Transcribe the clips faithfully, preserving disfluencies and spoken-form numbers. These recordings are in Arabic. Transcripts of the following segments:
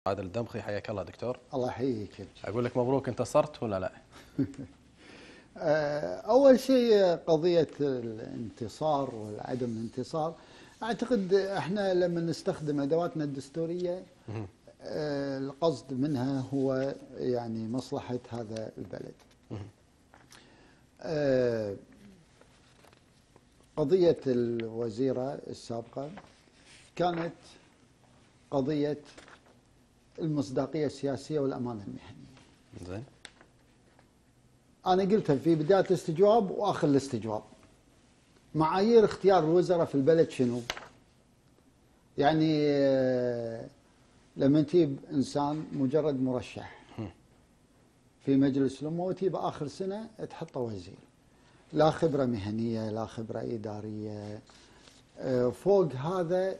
عادل الدمخي، حياك الله دكتور. الله يحييك. اقول لك مبروك، انتصرت ولا لا؟ اول شيء قضيه الانتصار وعدم الانتصار، اعتقد احنا لما نستخدم ادواتنا الدستوريه القصد منها هو يعني مصلحه هذا البلد. قضيه الوزيره السابقه كانت قضيه المصداقيه السياسيه والامانه المهنيه. زين. أنا قلتها في بداية الاستجواب وآخر الاستجواب. معايير اختيار الوزراء في البلد شنو؟ يعني لما تجيب إنسان مجرد مرشح في مجلس الأمة وتجيب آخر سنة تحطه وزير، لا خبرة مهنية لا خبرة إدارية، فوق هذا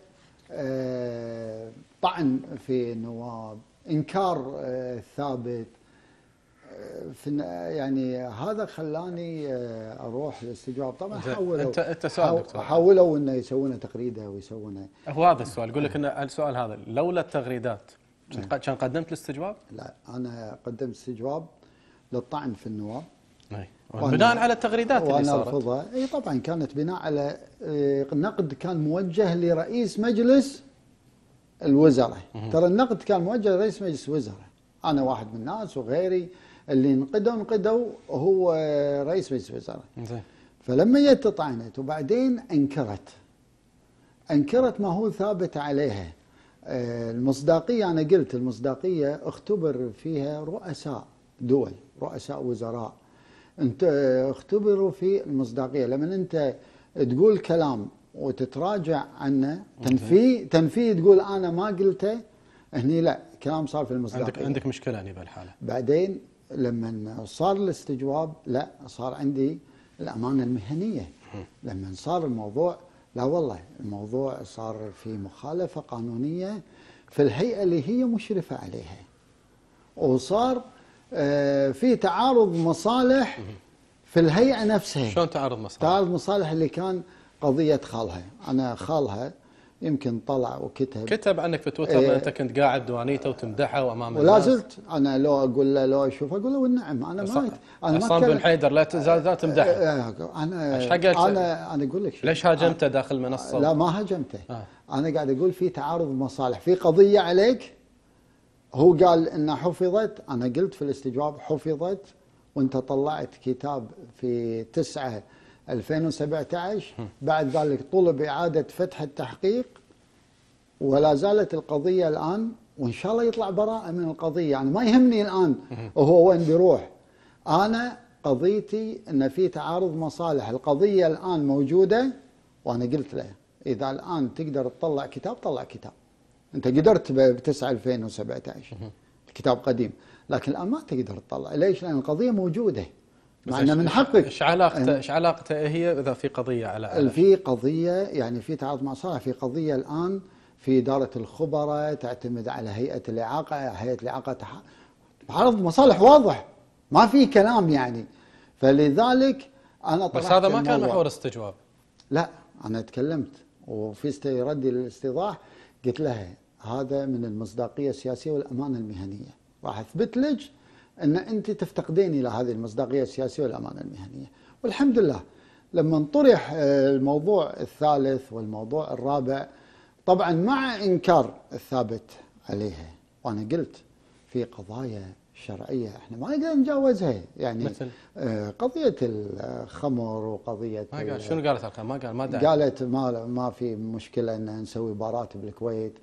طعن في النواب، إنكار ثابت. في يعني هذا خلاني اروح للاستجواب. طبعا حاولوا انت انت سؤال دكتور، حاولوا انه يسوونه تغريده ويسوونه. هو هذا السؤال، اقول لك ان السؤال هذا لولا التغريدات كان قدمت الاستجواب؟ لا، انا قدمت استجواب للطعن في النواب. اي بناء على التغريدات اللي صارت. وانا ارفضها. اي طبعا كانت بناء على نقد كان موجه لرئيس مجلس الوزراء. ترى النقد كان موجه لرئيس مجلس الوزراء. انا واحد من الناس وغيري اللي انقدوا انقدوا هو رئيس مجلس الوزراء. زين. فلما جت طعنت وبعدين انكرت انكرت ما هو ثابت عليها. المصداقيه، انا قلت المصداقيه اختبر فيها رؤساء دول، رؤساء وزراء، انت اختبروا في المصداقيه. لما انت تقول كلام وتتراجع عنه، تنفي تنفي تقول انا ما قلته، هني لا، كلام صار في المصداقيه. عندك عندك مشكله هني بهالحاله. بعدين لما صار الاستجواب لا، صار عندي الامانه المهنيه. لما صار الموضوع لا والله الموضوع صار في مخالفه قانونيه في الهيئه اللي هي مشرفه عليها، وصار آه في تعارض مصالح في الهيئه نفسها. شلون تعارض مصالح؟ تعارض مصالح اللي كان قضيه خالها. انا خالها يمكن طلع وكتب كتب عنك في تويتر إيه، انت كنت قاعد دوانيته وتمدحه وامام ولا الناس. زلت انا لو اقول له لو اشوفه اقول له نعم انا ما انا ما عصام بن حيدر لا تزال لا تمدحه. انا ايش حقك؟ انا انا اقول لك شيء. ليش هاجمته داخل المنصه؟ لا ما هاجمته. آه. انا قاعد اقول في تعارض مصالح، في قضيه عليك. هو قال انها حفظت، انا قلت في الاستجواب حفظت، وانت طلعت كتاب في تسعة ألفين وسبعة عشر. بعد ذلك طلب اعاده فتح التحقيق ولا زالت القضية الآن، وإن شاء الله يطلع براءة من القضية. يعني ما يهمني الآن وهو وين بيروح. أنا قضيتي أن في تعارض مصالح، القضية الآن موجودة، وأنا قلت له إذا الآن تقدر تطلع كتاب طلع كتاب. أنت قدرت ب تسعة ألفين وسبعة عشر الكتاب قديم، لكن الآن ما تقدر تطلع. ليش؟ لأن القضية موجودة، مع أنه من حقك. ايش علاقته ايش علاقته هي اذا في قضية على, على في قضية يعني في تعارض مصالح، في قضية الآن في إدارة الخبراء تعتمد على هيئة الإعاقة، هيئة الإعاقة تعارض مصالح واضح، ما في كلام يعني. فلذلك أنا طرحت بس هذا ما كان محور استجواب. لا، أنا تكلمت وفي ردي للاستيضاح قلت لها هذا من المصداقية السياسية والأمانة المهنية، راح أثبت لك أن أنت تفتقدين إلى هذه المصداقية السياسية والأمانة المهنية. والحمد لله لما طرح الموضوع الثالث والموضوع الرابع، طبعا مع إنكار الثابت عليها، وأنا قلت في قضايا شرعية احنا ما نقدر نتجاوزها، يعني مثل قضية الخمر وقضية ما قال. شنو قالت الخمر؟ ما قال ما دعم. قالت ما ما في مشكلة ان نسوي بارات بالكويت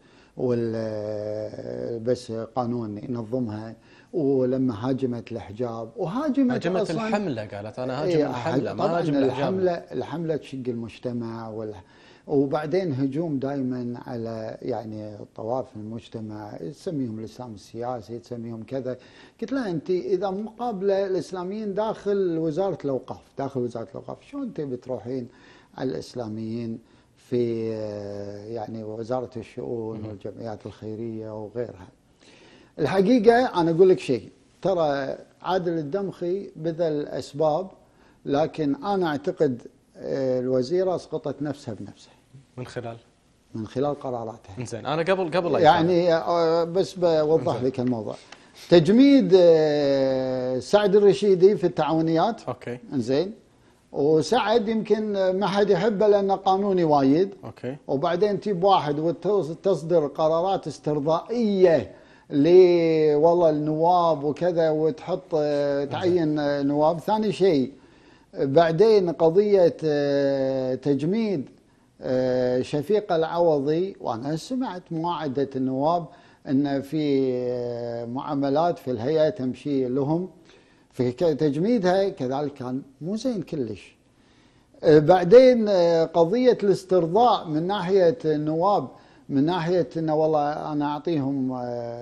وال بس قانون ينظمها. ولما هاجمت الحجاب وهاجمت هاجمت الحملة، قالت انا هاجم الحملة ما هاجم الحملة. الحملة تشق المجتمع وال وبعدين هجوم دائما على يعني طوائف المجتمع، تسميهم الاسلام السياسي، تسميهم كذا. قلت لها انت اذا مقابله الاسلاميين داخل وزاره الاوقاف، داخل وزاره الاوقاف، شلون انت بتروحين على الاسلاميين في يعني وزاره الشؤون والجمعيات الخيريه وغيرها؟ الحقيقه انا اقول لك شيء، ترى عادل الدمخي بذل اسباب، لكن انا اعتقد الوزيره اسقطت نفسها بنفسها. من خلال من خلال قراراتها. زين انا قبل قبل يعني بس بوضح لك الموضوع. تجميد سعد الرشيدي في التعاونيات. اوكي. زين. وسعد يمكن ما حد يحبه لانه قانوني وايد. اوكي. وبعدين تجيب واحد وتصدر قرارات استرضائيه ل والله النواب وكذا وتحط تعين نواب. ثاني شيء بعدين قضيه تجميد شفيق العوضي، وانا سمعت مواعده النواب ان في معاملات في الهيئه تمشي لهم في تجميدها، كذلك كان مو زين كلش. بعدين قضيه الاسترضاء من ناحيه النواب، من ناحيه انه والله انا اعطيهم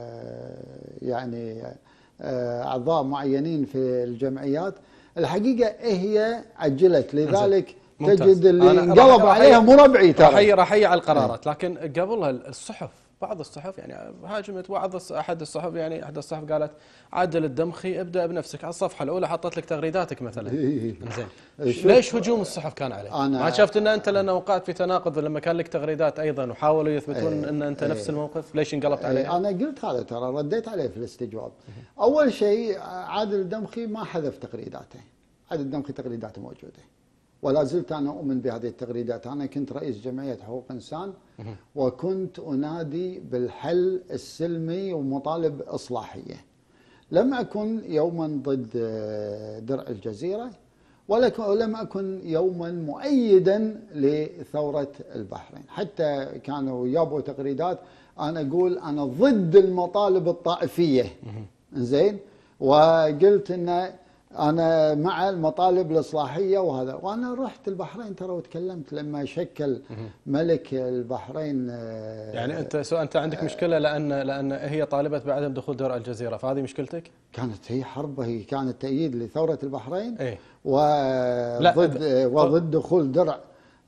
يعني اعضاء معينين في الجمعيات، الحقيقه هي عجلت، لذلك ممتاز. تجد اللي انقلب عليها مو ربعي ترى. راح راح على القرارات، لكن قبلها الصحف، بعض الصحف يعني هاجمت. بعض احد الصحف يعني احد الصحف قالت عادل الدمخي ابدا بنفسك. على الصفحه الاولى حطت لك تغريداتك مثلا. زين ليش هجوم الصحف كان عليك؟ ما شفت ان انت لانه وقعت في تناقض لما كان لك تغريدات ايضا وحاولوا يثبتون ان انت نفس الموقف، ليش انقلبت عليه؟ انا قلت هذا ترى، رديت عليه في الاستجواب. اول شيء عادل الدمخي ما حذف تغريداته، عادل الدمخي تغريداته موجوده ولا زلت أنا أؤمن بهذه التغريدات. أنا كنت رئيس جمعية حقوق إنسان وكنت أنادي بالحل السلمي ومطالب إصلاحية. لم أكن يوما ضد درع الجزيرة ولم أكن يوما مؤيدا لثورة البحرين. حتى كانوا يابوا تغريدات أنا أقول أنا ضد المطالب الطائفية. زين. وقلت أن أنا مع المطالب الإصلاحية وهذا. وأنا رحت البحرين ترى وتكلمت لما شكل ملك البحرين. يعني أنت سواء أنت عندك مشكلة لأن لأن هي طالبت بعدم دخول درع الجزيرة، فهذه مشكلتك؟ كانت هي حرب، هي كانت تأييد لثورة البحرين. إيه؟ وضد وضد دخول درع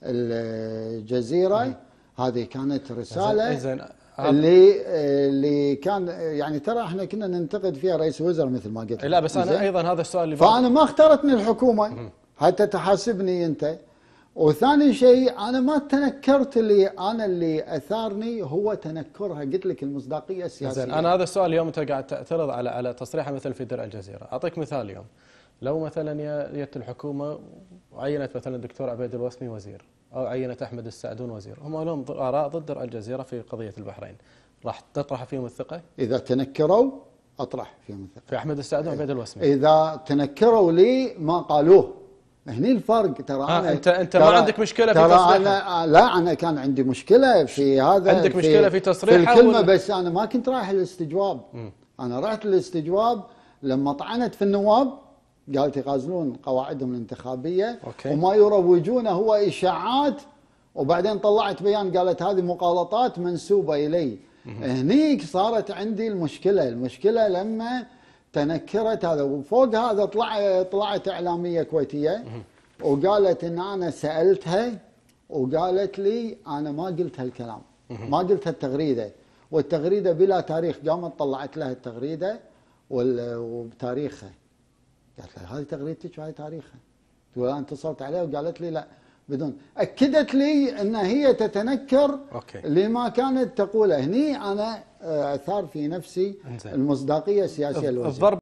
الجزيرة. هذه كانت رسالة. زين. اللي اللي كان يعني ترى احنا كنا ننتقد فيها رئيس الوزراء مثل ما قلت. لا بس انا ايضا هذا السؤال اللي فانا ما اختارتني الحكومه حتى تحاسبني انت. وثاني شيء انا ما تنكرت، اللي انا اللي اثارني هو تنكرها، قلت لك المصداقيه السياسيه. زين انا هذا السؤال اليوم انت قاعد تعترض على على تصريحه مثل في درع الجزيره. اعطيك مثال اليوم، لو مثلا جت الحكومه وعينت مثلا الدكتور عبيد الوسمي وزير او عينت احمد السعدون وزير، هم لهم اراء ضد درع الجزيره في قضيه البحرين، راح تطرح فيهم الثقه؟ اذا تنكروا اطرح فيهم الثقه. في احمد السعدون وعبيد الوسمي اذا تنكروا لي ما قالوه. هني الفرق ترى. آه انا انت انت ما عندك مشكله في تصريحه؟ أنا لا انا كان عندي مشكله في هذا. عندك في مشكله في تصريحه في الكلمه ولا؟ بس انا ما كنت رايح الاستجواب. م. انا رحت الاستجواب لما طعنت في النواب، قالت يغازلون قواعدهم الانتخابيه. أوكي. وما يروجونه هو اشاعات. وبعدين طلعت بيان قالت هذه مغالطات منسوبه الي. هنيك صارت عندي المشكله، المشكله لما تنكرت هذا. وفوق هذا طلع طلعت اعلاميه كويتيه وقالت ان انا سالتها وقالت لي انا ما قلت هالكلام، ما قلت هالتغريده، والتغريده بلا تاريخ. قامت طلعت لها التغريده وبتاريخها. قالت لها هذه تغريدتك وهذه تاريخها. تقول انا اتصلت عليها وقالت لي لا بدون. اكدت لي ان هي تتنكر. أوكي. لما كانت تقوله. هني انا اثار في نفسي المصداقيه السياسيه الوزير.